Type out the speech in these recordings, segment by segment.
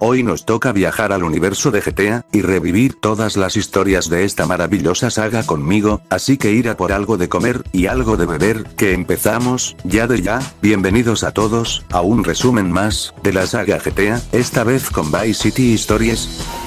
Hoy nos toca viajar al universo de GTA, y revivir todas las historias de esta maravillosa saga conmigo, así que ir a por algo de comer, y algo de beber, que empezamos, ya de ya. Bienvenidos a todos, a un resumen más, de la saga GTA, esta vez con Vice City Stories.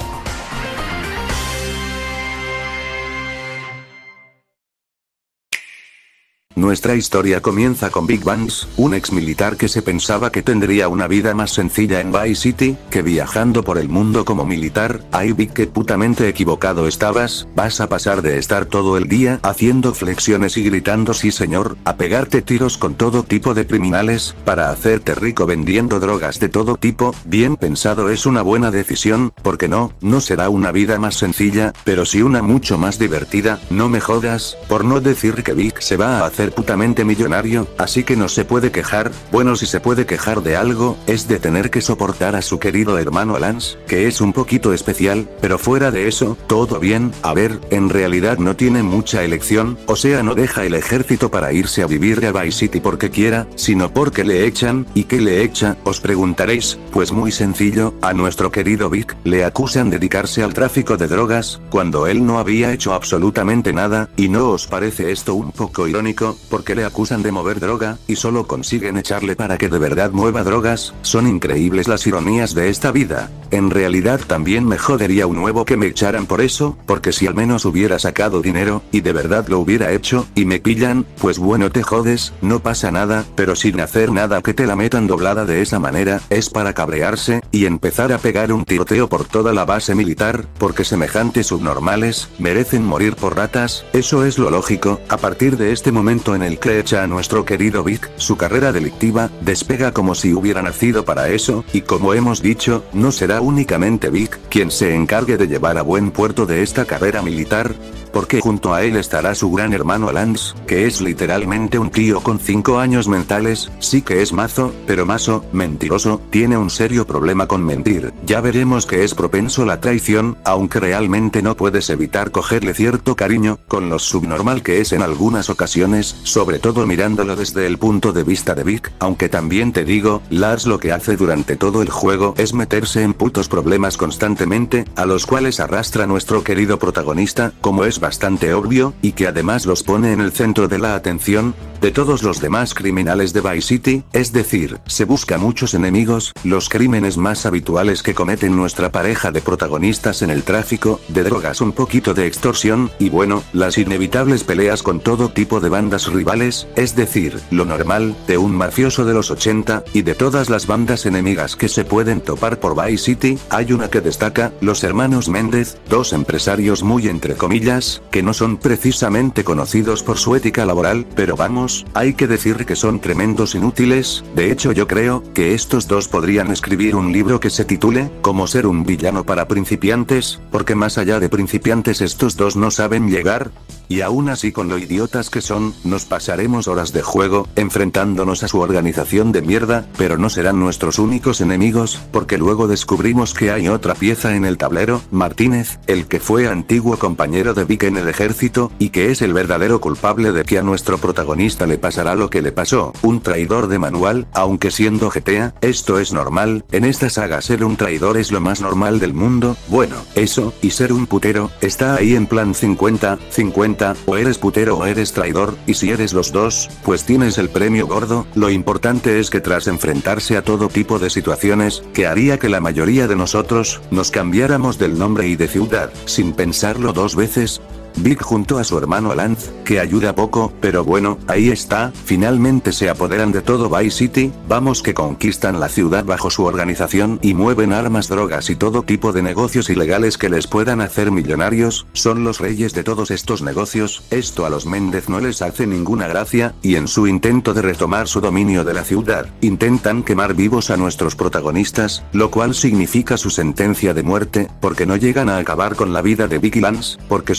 Nuestra historia comienza con Big Vance, un ex militar que se pensaba que tendría una vida más sencilla en Vice City, que viajando por el mundo como militar. Ay Big, qué putamente equivocado estabas, vas a pasar de estar todo el día haciendo flexiones y gritando sí señor, a pegarte tiros con todo tipo de criminales, para hacerte rico vendiendo drogas de todo tipo. Bien pensado, es una buena decisión, porque no será una vida más sencilla, pero sí una mucho más divertida, no me jodas, por no decir que Big se va a hacer putamente millonario, así que no se puede quejar. Bueno, si se puede quejar de algo, es de tener que soportar a su querido hermano Lance, que es un poquito especial, pero fuera de eso, todo bien. A ver, en realidad no tiene mucha elección, o sea, no deja el ejército para irse a vivir a Vice City porque quiera, sino porque le echan. ¿Y qué le echa?, os preguntaréis. Pues muy sencillo, a nuestro querido Vic le acusan de dedicarse al tráfico de drogas, cuando él no había hecho absolutamente nada. ¿Y no os parece esto un poco irónico? Porque le acusan de mover droga, y solo consiguen echarle para que de verdad mueva drogas. Son increíbles las ironías de esta vida. En realidad también me jodería un huevo que me echaran por eso, porque si al menos hubiera sacado dinero, y de verdad lo hubiera hecho, y me pillan, pues bueno, te jodes, no pasa nada, pero sin hacer nada que te la metan doblada de esa manera, es para cabrearse, y empezar a pegar un tiroteo por toda la base militar, porque semejantes subnormales, merecen morir por ratas. Eso es lo lógico. A partir de este momento en el que echa a nuestro querido Vic, su carrera delictiva despega como si hubiera nacido para eso, y como hemos dicho, no será únicamente Vic quien se encargue de llevar a buen puerto de esta carrera militar, porque junto a él estará su gran hermano Lance, que es literalmente un tío con 5 años mentales. Sí que es mazo, pero mazo, mentiroso, tiene un serio problema con mentir. Ya veremos que es propenso a la traición, aunque realmente no puedes evitar cogerle cierto cariño, con lo subnormal que es en algunas ocasiones, sobre todo mirándolo desde el punto de vista de Vic, aunque también te digo, Lars lo que hace durante todo el juego es meterse en putos problemas constantemente, a los cuales arrastra nuestro querido protagonista, como es bastante obvio, y que además los pone en el centro de la atención de todos los demás criminales de Vice City. Es decir, se busca muchos enemigos, los crímenes más habituales que cometen nuestra pareja de protagonistas en el tráfico de drogas, un poquito de extorsión, y bueno, las inevitables peleas con todo tipo de bandas rivales, es decir, lo normal de un mafioso de los 80, y de todas las bandas enemigas que se pueden topar por Vice City. Hay una que destaca, los hermanos Méndez, dos empresarios muy entre comillas, que no son precisamente conocidos por su ética laboral, pero vamos, hay que decir que son tremendos inútiles. De hecho, yo creo que estos dos podrían escribir un libro que se titule "Cómo ser un villano para principiantes", porque más allá de principiantes estos dos no saben llegar. Y aún así, con lo idiotas que son, nos pasaremos horas de juego enfrentándonos a su organización de mierda, pero no serán nuestros únicos enemigos, porque luego descubrimos que hay otra pieza en el tablero, Martínez, el que fue antiguo compañero de Vic en el ejército, y que es el verdadero culpable de que a nuestro protagonista le pasará lo que le pasó, un traidor de manual. Aunque siendo GTA, esto es normal, en esta saga ser un traidor es lo más normal del mundo. Bueno, eso, y ser un putero, está ahí en plan 50-50, o eres putero o eres traidor, y si eres los dos, pues tienes el premio gordo. Lo importante es que tras enfrentarse a todo tipo de situaciones, que haría que la mayoría de nosotros nos cambiáramos del nombre y de ciudad, sin pensarlo dos veces, Vic junto a su hermano Lance, que ayuda poco, pero bueno, ahí está, finalmente se apoderan de todo Vice City. Vamos que conquistan la ciudad bajo su organización y mueven armas, drogas y todo tipo de negocios ilegales que les puedan hacer millonarios. Son los reyes de todos estos negocios. Esto a los Méndez no les hace ninguna gracia, y en su intento de retomar su dominio de la ciudad, intentan quemar vivos a nuestros protagonistas, lo cual significa su sentencia de muerte, porque no llegan a acabar con la vida de Vic y Lance, porque son unos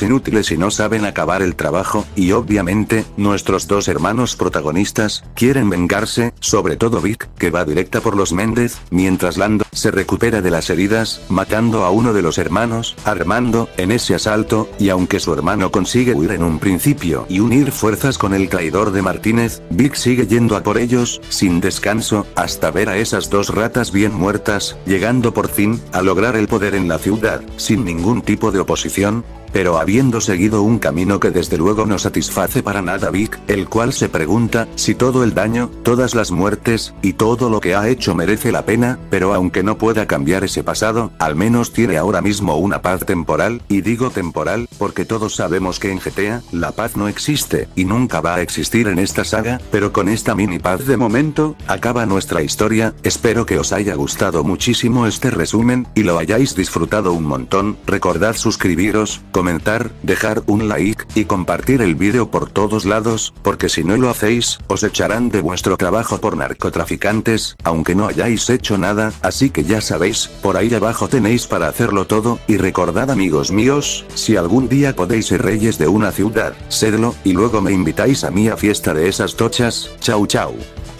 inútiles y no saben acabar el trabajo, y obviamente, nuestros dos hermanos protagonistas, quieren vengarse, sobre todo Vic, que va directa por los Méndez, mientras Lando, se recupera de las heridas, matando a uno de los hermanos, Armando, en ese asalto, y aunque su hermano consigue huir en un principio y unir fuerzas con el traidor de Martínez, Vic sigue yendo a por ellos, sin descanso, hasta ver a esas dos ratas bien muertas, llegando por fin, a lograr el poder en la ciudad, sin ningún tipo de oposición, pero habiendo seguido un camino que desde luego no satisface para nada a Vic, el cual se pregunta, si todo el daño, todas las muertes, y todo lo que ha hecho merece la pena, pero aunque no pueda cambiar ese pasado, al menos tiene ahora mismo una paz temporal, y digo temporal, porque todos sabemos que en GTA, la paz no existe, y nunca va a existir en esta saga, pero con esta mini paz de momento, acaba nuestra historia. Espero que os haya gustado muchísimo este resumen, y lo hayáis disfrutado un montón. Recordad suscribiros, comentar, dejar un like, y compartir el vídeo por todos lados, porque si no lo hacéis, os echarán de vuestro trabajo por narcotraficantes, aunque no hayáis hecho nada, así que ya sabéis, por ahí abajo tenéis para hacerlo todo, y recordad amigos míos, si algún día podéis ser reyes de una ciudad, sedlo, y luego me invitáis a mí a fiesta de esas tochas. Chau chau.